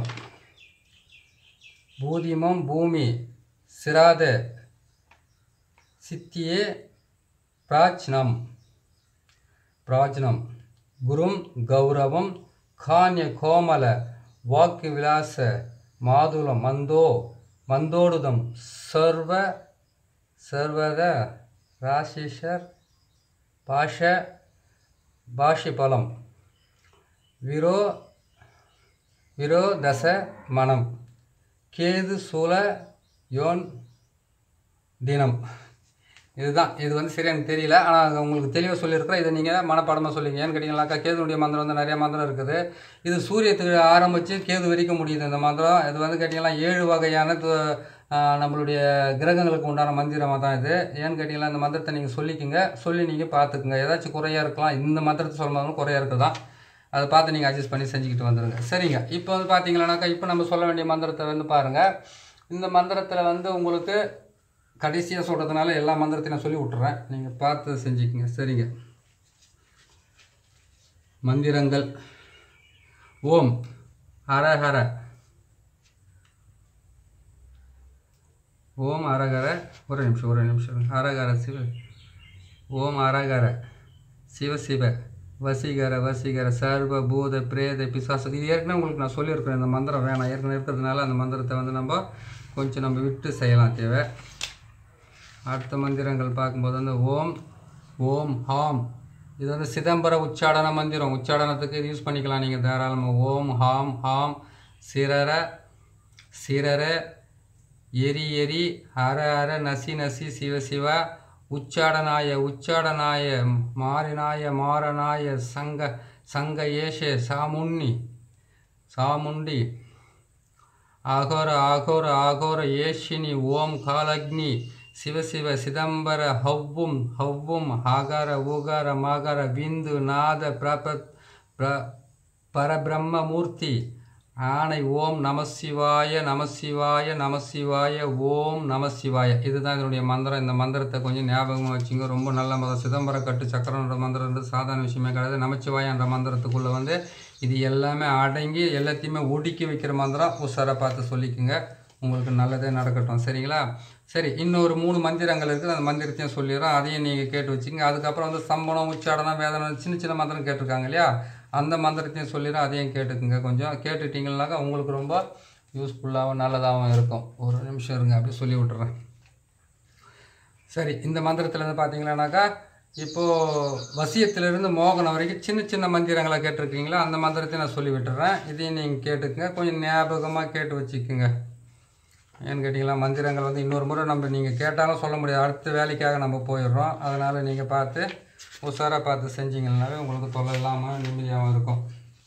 பூதிமம் பூமி சிராத சித்தியே பிராச்சனம் குரும் கௌரவம் கான்ய கோமல வாக்கு விலாச மாதுளம் மந்தோடுதம் சர்வத ராசிஷர் பாஷ பாஷிபலம் விரோதச மனம் கேது சூல யோன் தினம். இதுதான். இது வந்து சரியா எனக்கு தெரியல, ஆனால் உங்களுக்கு தெளிவாக சொல்லியிருக்கிறேன். இதை நீங்கள் மனப்பாடமாக சொல்லிங்க. ஏன்னு கேட்டிங்கனாக்கா கேதுனுடைய மந்திரம் வந்து நிறைய மந்திரம் இருக்குது. இது சூரியத்துக்கு ஆரம்பித்து கேது வரைக்கும் முடியுது இந்த மந்திரம். இது வந்து கேட்டிங்கன்னா 7 வகையான நம்மளுடைய கிரகங்களுக்கு உண்டான மந்திரமாக தான் இது. ஏன்னு கேட்டிங்கன்னா இந்த மந்திரத்தை நீங்கள் சொல்லிக்கோங்க, சொல்லி நீங்கள் பார்த்துக்குங்க. ஏதாச்சும் குறையாக இருக்கலாம், இந்த மந்திரத்தை சொல்லும்போது குறையாக இருக்குது தான், அதை பார்த்து நீங்கள் அட்ஜஸ்ட் பண்ணி செஞ்சுக்கிட்டு வந்துடுங்க. சரிங்க. இப்போ வந்து பார்த்தீங்கன்னாக்கா இப்போ நம்ம சொல்ல வேண்டிய மந்திரத்தை வந்து பாருங்கள். இந்த மந்திரத்தில் வந்து உங்களுக்கு கடைசியாக சொல்கிறதுனால எல்லா மந்திரத்தையும் நான் சொல்லி விட்டுறேன், நீங்கள் பார்த்து செஞ்சுக்கோங்க. சரிங்க. மந்திரங்கள். ஓம் அரஹர. ஓம் அரகர. ஒரு நிமிஷம். அரகர சிவ. ஓம் அரகர சிவ சிவ வசீகர சர்வ பூத பிரேத பிசாசு. இது ஏற்கனவே உங்களுக்கு நான் சொல்லியிருக்கிறேன். இந்த மந்திரம் வேணாம், ஏற்கனவே இருக்கிறதுனால அந்த மந்திரத்தை வந்து நம்ம விட்டு செய்யலாம் தேவை. அடுத்த மந்திரங்கள் பார்க்கும்போது வந்து ஓம் ஹாம். இது வந்து சிதம்பர உச்சாடன மந்திரம். உச்சாடனத்துக்கு இது யூஸ் பண்ணிக்கலாம் நீங்கள் தாராளமாக. ஓம் ஹாம் சிரர எரி ஹர நசி சிவ உச்சாடனாய மாரணாய சங்க ஏஷே சாமுண்டி ஆகோர ஏஷினி ஓம் காலக்னி சிவ சிதம்பர ஹவ்வும் ஆகார ஊகார மாகார விந்து நாத பரபிரம்ம மூர்த்தி ஆணை ஓம் நமசிவாய ஓம் நமசிவாய. இதுதான் இதனுடைய மந்திரம். இந்த மந்திரத்தை கொஞ்சம் ஞாபகமாக வச்சுங்க. ரொம்ப நல்ல மந்திரம். சிதம்பர கட்டு சக்கரன்ற மந்திரன்றது சாதாரண விஷயமே கிடையாது. நமச்சிவாயன்ற மந்திரத்துக்குள்ளே வந்து இது எல்லாமே அடங்கி எல்லாத்தையுமே ஒடுக்கி வைக்கிற மந்திரம். உஷாரை பார்த்து சொல்லிக்கோங்க, உங்களுக்கு நல்லதே நடக்கட்டும். சரிங்களா? சரி, இன்னொரு 3 மந்திரங்கள் இருக்குது. அந்த மந்திரத்தையும் சொல்லிடுறோம், அதையும் நீங்கள் கேட்டு வச்சுக்கோங்க. அதுக்கப்புறம் வந்து ஸ்தம்பனம் உச்சாடனம் வேதனம் சின்ன மந்திரம் கேட்டிருக்காங்க இல்லையா, அந்த மந்திரத்தையும் சொல்லிடுறோம், அதையும் கேட்டுக்குங்க. கொஞ்சம் கேட்டுட்டிங்கன்னாக்கா உங்களுக்கு ரொம்ப யூஸ்ஃபுல்லாகவும் நல்லதாகவும் இருக்கும். ஒரு நிமிஷம் இருங்க, அப்படி சொல்லி விட்டுறேன். சரி, இந்த மந்திரத்தில் வந்து பார்த்தீங்கன்னாக்கா இப்போது வசியத்திலிருந்து மோகனம் வரைக்கும் சின்ன மந்திரங்களை கேட்டிருக்கீங்களா, அந்த மந்திரத்தையும் நான் சொல்லி விட்டுறேன். இதையும் நீங்கள் கேட்டுக்குங்க, கொஞ்சம் ஞாபகமாக கேட்டு வச்சுக்கோங்க. ஏன்னு கேட்டிங்களா, மந்திரங்கள் வந்து இன்னொரு முறை நீங்கள் கேட்டாலும் சொல்ல முடியாது, அடுத்த வேலைக்காக நம்ம போயிடுறோம். அதனால் நீங்கள் பார்த்து உஷாராக பார்த்து செஞ்சிங்கன்னாவே உங்களுக்கு தொல்லை இல்லாமல் நிம்மதியாகவும் இருக்கும்.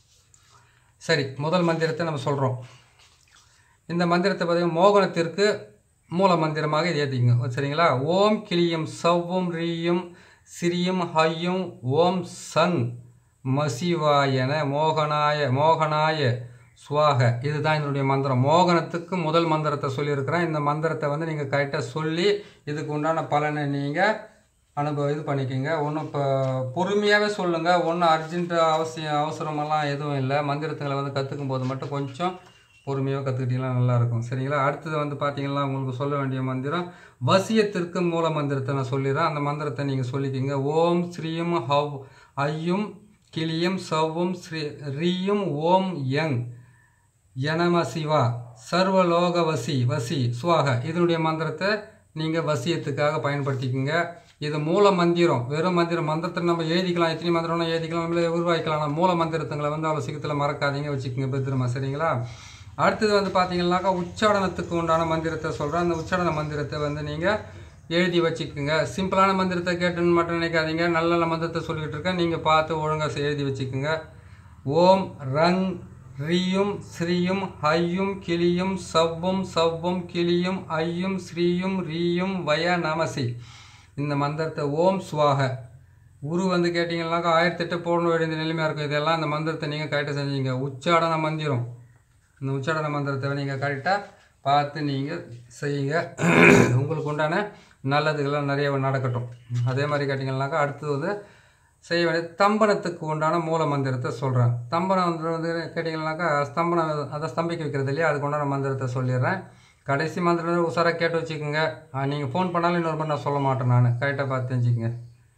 சரி, முதல் மந்திரத்தை நம்ம சொல்கிறோம். இந்த மந்திரத்தை பார்த்தீங்கன்னா மோகனத்திற்கு மூல மந்திரமாக இது ஏற்றிக்குங்க. சரிங்களா? ஓம் கிளியும் சவ்வும் ரீயும் சிரியும் ஹையும் ஓம் சங் மசிவாயன மோகனாய சுவாக. இதுதான் என்னுடைய மந்திரம். மோகனத்துக்கு முதல் மந்திரத்தை சொல்லியிருக்கிறேன். இந்த மந்திரத்தை வந்து நீங்கள் கரெக்டாக சொல்லி இதுக்கு உண்டான பலனை நீங்கள் இது பண்ணிக்கோங்க. ஒன்றும் இப்போ பொறுமையாகவே சொல்லுங்கள், ஒன்றும் அர்ஜென்ட் அவசரமெல்லாம் எதுவும் இல்லை. மந்திரத்துங்களை வந்து கற்றுக்கும் போது மட்டும் கொஞ்சம் பொறுமையாக கற்றுக்கிட்டீங்கன்னா நல்லாயிருக்கும். சரிங்களா? அடுத்தது வந்து பார்த்தீங்கன்னா உங்களுக்கு சொல்ல வேண்டிய மந்திரம் வசியத்திற்கு மூல மந்திரத்தை நான் சொல்லிடுறேன். அந்த மந்திரத்தை நீங்கள் சொல்லிக்கிங்க. ஓம் ஸ்ரீயும் ஐயும் கிளியும் சவ்வும் ரீயும் ஓம் யங் யனம சிவா சர்வலோக வசி சுவாக. இதனுடைய மந்திரத்தை நீங்கள் வசியத்துக்காக பயன்படுத்திக்கோங்க. இது மூல மந்திரம், வெறும் மந்திரத்தை நம்ம எழுதிக்கலாம், எத்தனை மந்திரம்னா எழுதிக்கலாம், நம்மளே உருவாக்கலாம். மூல மந்திரத்துங்களை வந்து அவ்வளோ சீக்கிரத்தில் மறக்காதீங்க, வச்சுக்கோங்க பத்திரமா. சரிங்களா? அடுத்தது வந்து பார்த்தீங்கன்னாக்கா உச்சாடனத்துக்கு உண்டான மந்திரத்தை சொல்கிறேன். அந்த உச்சாடன மந்திரத்தை வந்து நீங்கள் எழுதி வச்சுக்கோங்க. சிம்பிளான மந்திரத்தை கேட்டுன்னு மட்டும் நினைக்காதீங்க, நல்ல மந்திரத்தை சொல்லிக்கிட்டு இருக்கேன், நீங்கள் பார்த்து ஒழுங்காக எழுதி வச்சுக்கோங்க. ஓம் ரங் ரீயும் ஸ்ரீயும் ஐயும் கிளியும் சவ்வும் கிளியும் ஐயும் ஸ்ரீயும் ரீயும் வய நமசி. இந்த மந்திரத்தை ஓம் சுவாக குரு வந்து கேட்டிங்கன்னாக்கா 1008 போட வேண்டிய நிலைமையாக இருக்கும். இதெல்லாம் இந்த மந்திரத்தை நீங்கள் கரெக்டாக செஞ்சீங்க. உச்சாடன மந்திரம், இந்த உச்சாடன மந்திரத்தை நீங்கள் கரெக்டாக பார்த்து நீங்கள் செய்யுங்க. உங்களுக்கு உண்டான நல்லதுகள்லாம் நிறைய நடக்கட்டும். அதே மாதிரி கேட்டிங்கன்னாக்கா அடுத்தது வந்து செய்ய வேண்டிய தம்பனத்துக்கு உண்டான மூல மந்திரத்தை சொல்கிறேன். தம்பனம் வந்து கேட்டிங்கன்னாக்கா ஸ்தம்பனம், அதை ஸ்தம்பிக்க வைக்கிறது இல்லையா, அதுக்கு உண்டான மந்திரத்தை சொல்லிடுறேன். கடைசி மந்திரம் உசாராக கேட்டு வச்சுக்கோங்க. நீங்கள் ஃபோன் பண்ணாலும் இன்னொரு மாதிரி நான் சொல்ல மாட்டேன், நான் கரெக்டாக பார்த்து தெரிஞ்சுக்கோங்க.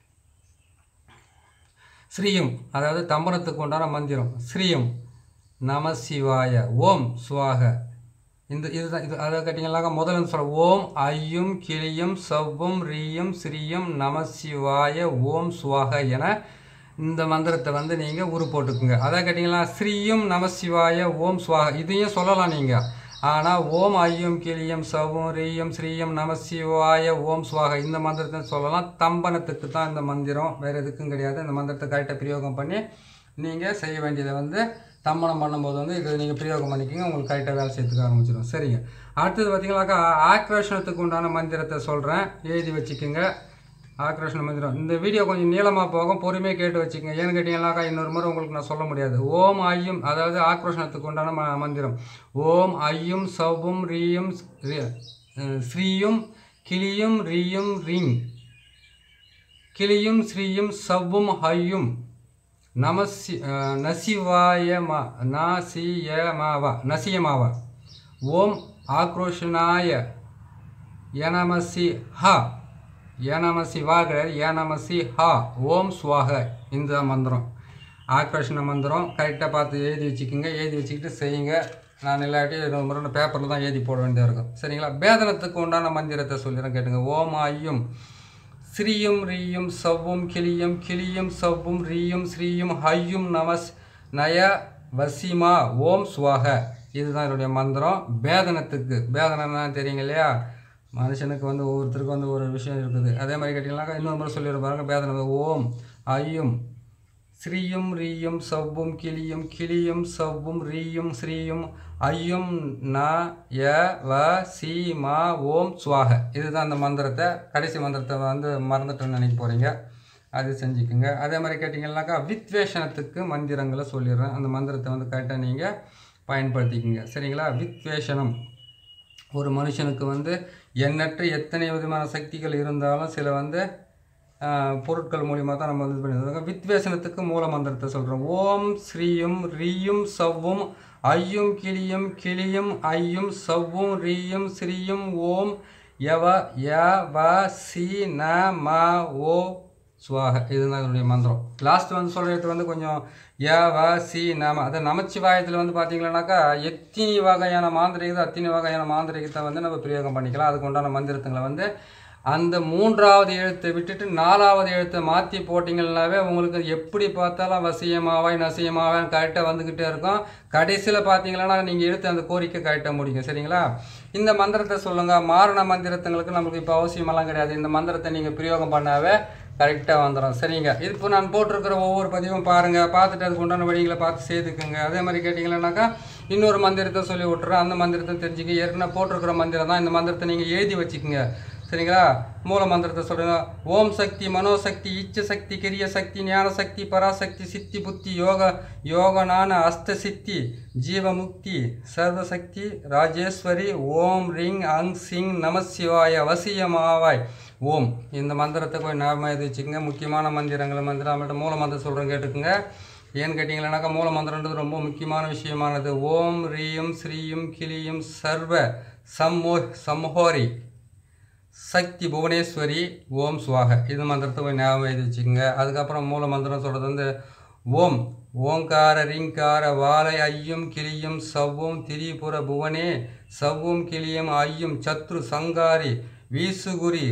ஸ்ரீயும், அதாவது தம்பனத்துக்கு உண்டான மந்திரம் ஸ்ரீயும் நம சிவாய ஓம் சுவாக. இதுதான் இது. அதை கேட்டிங்கன்னாக்கா முதல்ல சொல்ல ஓம் ஐயும் கிளியும் சவ்வும் ரீயும் ஸ்ரீயும் நம சிவாய ஓம் சுவாக என இந்த மந்திரத்தை வந்து நீங்கள் உரு போட்டுக்குங்க. அதான் கேட்டிங்களா, ஸ்ரீயும் நமசிவாய ஓம் ஸ்வாக இதையும் சொல்லலாம் நீங்கள். ஆனால் ஓம் ஐயும் கிளியும் சவும் ரீயும் ஸ்ரீயும் நமசிவாய ஓம் ஸ்வாக இந்த மந்திரத்தை சொல்லலாம். தம்பனத்துக்கு தான் இந்த மந்திரம், வேறு எதுக்கும் கிடையாது. இந்த மந்திரத்தை கரெக்டாக பிரயோகம் பண்ணி நீங்கள் செய்ய வேண்டியதை வந்து தம்பனம் பண்ணும்போது வந்து இதை நீங்கள் பிரயோகம் பண்ணிக்கிங்க, உங்களுக்கு கரெக்டாக வேலை செய்யறதுக்கு ஆரம்பிச்சிடும். சரிங்க. அடுத்தது பார்த்தீங்கன்னாக்கா ஆக்ரோஷனத்துக்கு உண்டான மந்திரத்தை சொல்கிறேன், எழுதி வச்சுக்கோங்க. ஆக்ரோஷன மந்திரம். இந்த வீடியோ கொஞ்சம் நீளமாக போகும், பொறுமையாக கேட்டு வச்சுக்கோங்க. ஏன்னு கேட்டிங்கன்னாக்கா இன்னொரு முறை உங்களுக்கு நான் சொல்ல முடியாது. ஓம் ஐயும், அதாவது ஆக்ரோஷனத்துக்கு உண்டான மந்திரம். ஓம் ஐயும் சவ்வும் ரீயும் ஸ்ரீயும் கிளியும் ரீயும் ரிங் கிளியும் ஸ்ரீயும் சவ்வும் ஹையும் நசியமாவா ஓம் ஆக்ரோஷனாய யனமசி ஹா ஏனமசிவா கிடையாது, ஏனமசி ஹா ஓம் ஸ்வாக இந்த மந்திரம் ஆக்ரோஷன மந்திரம். கரெக்டாக பார்த்து எழுதி வச்சுக்கோங்க. எழுதி வச்சுக்கிட்டு செய்யுங்க. நான் இல்லாட்டி இன்னொரு முறை பேப்பரில் தான் எழுதி போட வேண்டியதாக இருக்கும். சரிங்களா. பேதனத்துக்கு உண்டான மந்திரத்தை சொல்லிடுறேன், கேட்டுங்க. ஓம் ஐயும் ஸ்ரீயும் ரீயும் சவ்வும் கிளியும் கிளியும் சவ்வும் ரீயும் ஸ்ரீயும் ஹையும் நமஸ் நய வசிமா ஓம் ஸ்வாக இதுதான் என்னுடைய மந்திரம். பேதனத்துக்கு, பேதனம்னா தெரியுங்க இல்லையா, மனுஷனுக்கு வந்து ஒவ்வொருத்தருக்கும் வந்து ஒரு விஷயம் இருக்குது. அதே மாதிரி கேட்டிங்கனாக்கா இன்னொரு முறை சொல்லிடுப்பாருங்க. பேதனம் ஓம் ஐயும் ஸ்ரீயும் ரீயும் சவ்வும் கிளியும் கிளியும் சவ்வும் ரீயும் ஸ்ரீயும் ஐயும் ந ய வ சி மா ஓம் ஸ்வாக இதுதான் அந்த மந்திரத்தை. கடைசி மந்திரத்தை வந்து மறந்துட்டோன்னு நினைக்க போகிறீங்க, அது செஞ்சுக்குங்க. அதே மாதிரி கேட்டிங்கன்னாக்கா வித்வேஷனத்துக்கு மந்திரங்களை சொல்லிடுறேன். அந்த மந்திரத்தை வந்து கரெக்டாக நீங்கள் பயன்படுத்திக்கோங்க. சரிங்களா. வித்வேஷனம் ஒரு மனுஷனுக்கு வந்து எண்ணற்ற எத்தனை விதமான சக்திகள் இருந்தாலும் சில வந்து பொருட்கள் மூலிமா தான் நம்ம வந்து இது பண்ணியிருக்கோம். வித்வேஷனத்துக்கு மூல மந்திரத்தை சொல்கிறோம். ஓம் ஸ்ரீயும் ரீயும் சவ்வும் ஐயும் கிளியும் கிளியும் ஐயும் சவ்வும் ரீயும் ஸ்ரீயும் ஓம் யவ ய வ சி ந ம ஓ ஸ்வாக இதுதான் என்னுடைய மந்திரம். லாஸ்ட் வந்து சொல்கிறது வந்து கொஞ்சம் ய வ சி நம, அது நமச்சிவாயத்தில் வந்து பார்த்தீங்கன்னாக்கா எத்தனை வகையான மாந்திரிகத்தை அத்தனை வகையான மாந்திரிகத்தை வந்து நம்ம பிரயோகம் பண்ணிக்கலாம். அதுக்கு உண்டான மந்திரத்துங்களை வந்து அந்த 3வது எழுத்தை விட்டுட்டு 4வது எழுத்தை மாற்றி போட்டிங்கன்னாவே உங்களுக்கு எப்படி பார்த்தாலும் வசியமாவாய் நசியமாவாய் கரெக்டாக வந்துக்கிட்டே இருக்கும். கடைசியில் பார்த்தீங்கன்னா நீங்கள் எடுத்து அந்த கோரிக்கை கரெக்டாக முடிக்கும். சரிங்களா. இந்த மந்திரத்தை சொல்லுங்கள். மாரண மந்திரத்துங்களுக்கு நம்மளுக்கு இப்போ அவசியமெல்லாம் கிடையாது. இந்த மந்திரத்தை நீங்கள் பிரயோகம் பண்ணாவே கரெக்டாக வந்துடும். சரிங்க. இது இப்போ நான் போட்டிருக்கிற ஒவ்வொரு பதிவும் பாருங்கள், பார்த்துட்டு அதுக்கு உண்டான வழிகளை பார்த்து செய்துக்குங்க. அதே மாதிரி கேட்டிங்கன்னாக்கா இன்னொரு மந்திரத்தை சொல்லி விட்டுறேன், அந்த மந்திரத்தை தெரிஞ்சுக்க. ஏற்கனவே போட்டிருக்கிற மந்திரம் தான். இந்த மந்திரத்தை நீங்கள் எழுதி வச்சுக்கோங்க. சரிங்களா. மூல மந்திரத்தை சொல்லுங்க. ஓம் சக்தி மனோசக்தி இச்ச சக்தி கிரிய சக்தி ஞான சக்தி பராசக்தி சித்தி புத்தி யோகனான அஸ்த சித்தி ஜீவமுக்தி சர்வசக்தி ராஜேஸ்வரி ஓம் ரிங் அங் சிங் நமசிவாய வசியமாவாய் ஓம் இந்த மந்திரத்தை போய் ஞாபகம் எழுதி வச்சுக்கோங்க. முக்கியமான மந்திரங்களை மந்திரம் அவங்கள்ட்ட மூல மந்திரம் சொல்கிறேன், கேட்டுக்குங்க. ஏன்னு கேட்டிங்கன்னாக்கா மூல மந்திரன்றது ரொம்ப முக்கியமான விஷயமானது. ஓம் ரீயும் ஸ்ரீயும் கிளியும் சர்வ சம்ஹோரி சக்தி புவனேஸ்வரி ஓம் ஸ்வாக இது மந்திரத்தை போய் ஞாபகம் எழுதி வச்சுக்கோங்க. அதுக்கப்புறம் மூல மந்திரம் சொல்கிறது வந்து ஓம் ஓங்கார ரிங்கார வாழை ஐயும் கிளியும் சவ்வும் திரிபுர புவனே சவ்வும் கிளியும் ஐயும் சத்ரு சங்காரி வீசுகுரி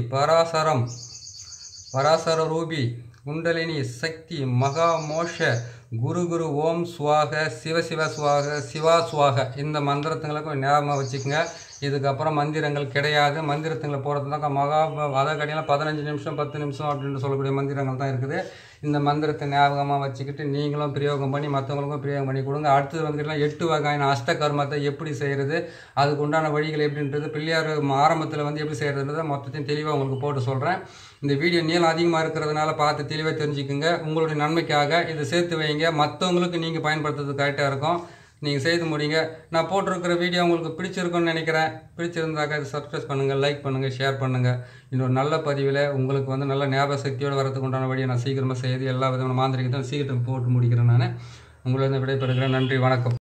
பராசர ரூபி குண்டலினி சக்தி மகாமோஷ குரு ஓம் ஸ்வாக சிவ ஸ்வாக சிவா ஸ்வாக இந்த மந்திரத்துங்களுக்கும் ஞாபகம் வச்சுக்கோங்க. இதுக்கப்புறம் மந்திரங்கள் கிடையாது. மந்திரத்துங்களை போகிறதுனாக்கா அதை கட்டினா 15 நிமிஷம் 10 நிமிஷம் அப்படின்னு சொல்லக்கூடிய மந்திரங்கள் தான் இருக்குது. இந்த மந்திரத்தை ஞாபகமாக வச்சுக்கிட்டு நீங்களும் பிரயோகம் பண்ணி மற்றவங்களுக்கும் பிரயோகம் பண்ணி கொடுங்க. அடுத்தது வந்துக்கிட்டா 8 வகையான அஷ்டகர்மத்தை எப்படி செய்கிறது, அதுக்கு உண்டான வழிகள் எப்படின்றது, பிள்ளையார் ஆரம்பத்தில் வந்து எப்படி செய்கிறதுன்றதை மொத்தத்தையும் தெளிவாக உங்களுக்கு போட்டு சொல்கிறேன். இந்த வீடியோ நீளம் அதிகமாக இருக்கிறதுனால பார்த்து தெளிவாக தெரிஞ்சுக்குங்க. உங்களுடைய நன்மைக்காக இதை சேர்த்து வைங்க. மற்றவங்களுக்கு நீங்கள் பயன்படுத்துறது கரெக்டாக இருக்கும். நீங்கள் செய்து முடிங்க. நான் போட்டிருக்கிற வீடியோ உங்களுக்கு பிடிச்சிருக்குன்னு நினைக்கிறேன். பிடிச்சிருந்தாக்கா இதை சப்ஸ்கிரைப் பண்ணுங்கள், லைக் பண்ணுங்கள், ஷேர் பண்ணுங்கள். இன்னொரு நல்ல பதிவில் உங்களுக்கு வந்து நல்ல ஞாபக சக்தியோடு வரதுக்கு உண்டான வழியை நான் சீக்கிரமாக செய்து எல்லா விதமான மாந்திரிகத்தையும் சீக்கிரம் போட்டு முடிக்கிறேன். நான் உங்களிடம் விடைபெறுகிறேன். நன்றி, வணக்கம்.